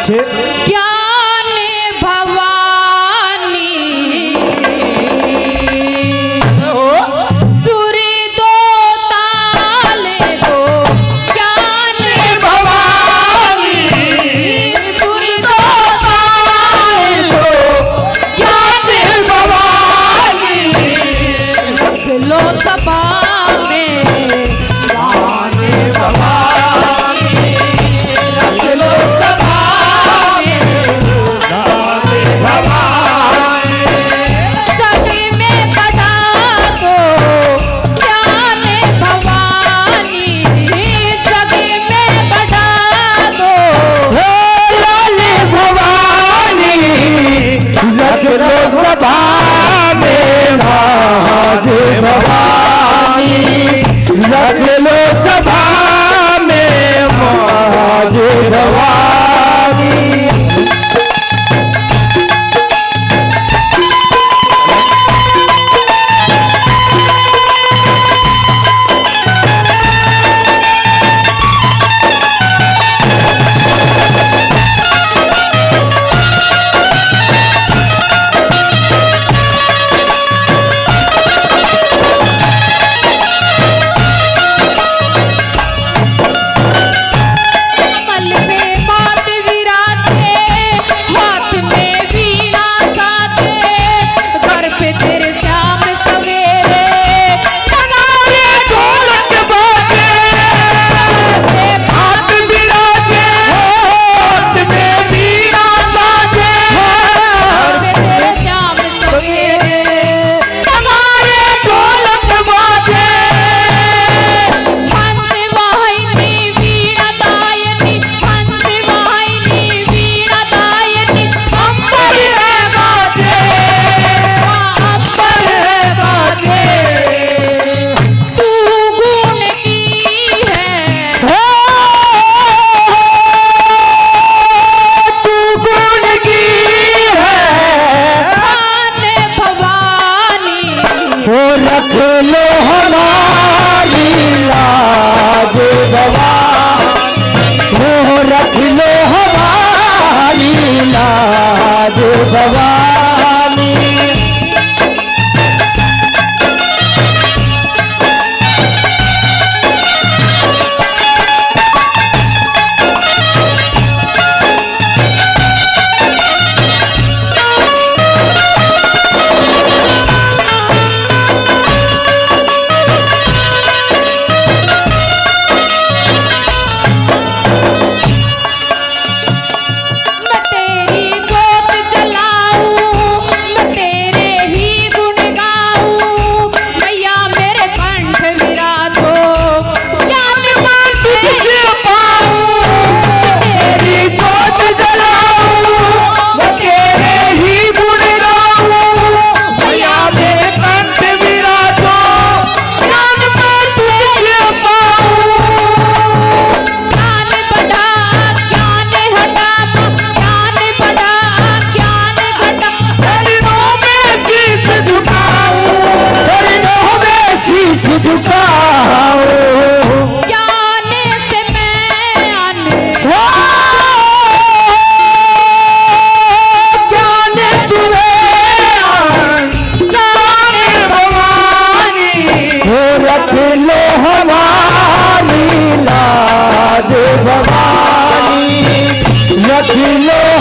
अच्छे ज्ञान भवानी सुर दो ताले दो ज्ञान भवानी सुर दो ताले दो ज्ञान भवानी लो सभा में ज्ञान भवानी लो सभा में ज्ञान भवानी जग में बढ़ा दो ज्ञान भवानी जग में बढ़ा दो लाल भवानी रख लो सभा में भाज भवानी रख लो सभा में भाज भवानी। कमल पे बात विराजे हाथ में वीणा साजे घर पे तेरे श्याम सवेरे नगाड़े ढोलक बाजे हाथ विराजे हाथ में वीणा साजे घर पे तेरे श्याम सवेरे नगाड़े ढोलक बाजे हंस वाहिनी वीणा दायनी हंस वाहिनी वीणा दायनी अंबर है बाजे अंबर है बाजे तू गुण की है तू गुण की है ज्ञान भवानी हो रख लो हमारी लाज भवानी हो रख लो हमारी लाज भवानी। मैं तेरी जोत जलाऊं मैं तेरे ही गुण गाऊं मैया मेरे कंठ विराजो ज्ञान का तुझे पाऊं तेरी जोत जलाऊं मैं तेरे ही गुण गाऊं मैया मेरे कंठ विराजो ज्ञान का तुझे पाऊं ज्ञान बढ़ा ज्ञान हटा ज्ञान बढ़ा ज्ञान घटा चरणों में शीश झुकाऊं चरणों में शीश झुकाओ ज्ञान से मैं आने ज्ञान तुम्हें ज्ञान भवानी हो रख लो हमारी लाज भवानी रख लो